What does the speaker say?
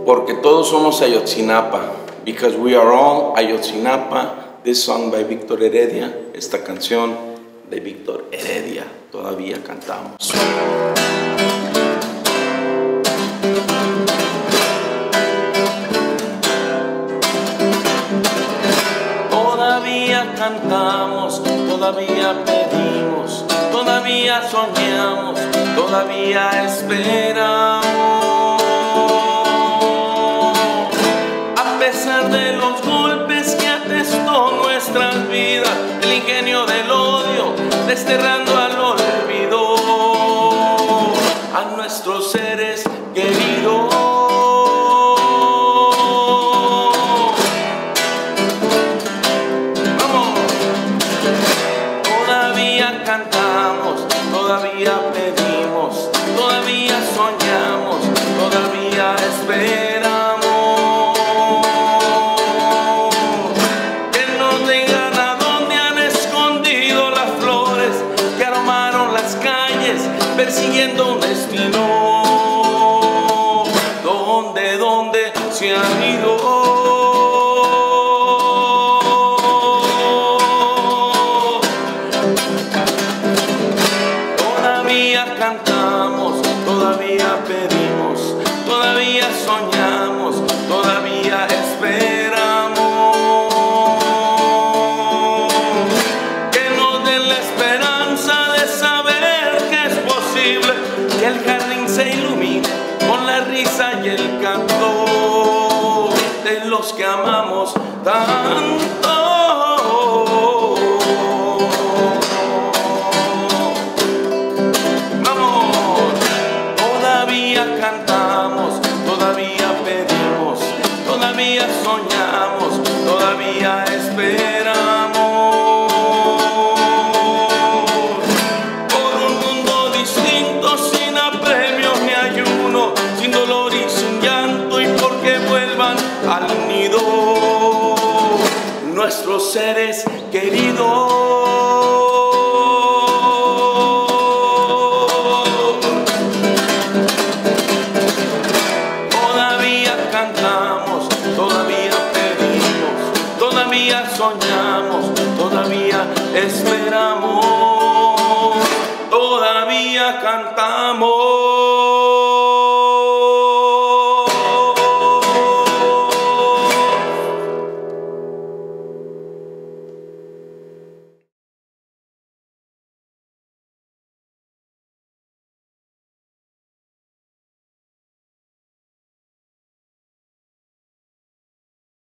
Porque todos somos Ayotzinapa. Because we are all Ayotzinapa. This song by Víctor Heredia. Esta canción de Víctor Heredia. Todavía cantamos. Todavía cantamos, todavía pedimos, todavía soñamos, todavía esperamos. A pesar de los golpes que atestó nuestras vidas, el ingenio del odio, desterrando al olvido a nuestros seres queridos. Cantamos, todavía pedimos, todavía soñamos, todavía esperamos. Que nos digan a dónde han escondido las flores que aromaron las calles persiguiendo un destino. ¿Dónde se han ido? Cantamos, todavía pedimos, todavía soñamos, todavía esperamos. Que nos den la esperanza de saber que es posible que el jardín se ilumine con la risa y el canto de los que amamos tanto. Cantamos, todavía pedimos, todavía soñamos, todavía esperamos. Por un mundo distinto, sin apremios ni ayuno, sin dolor y sin llanto, y porque vuelvan al nido nuestros seres queridos.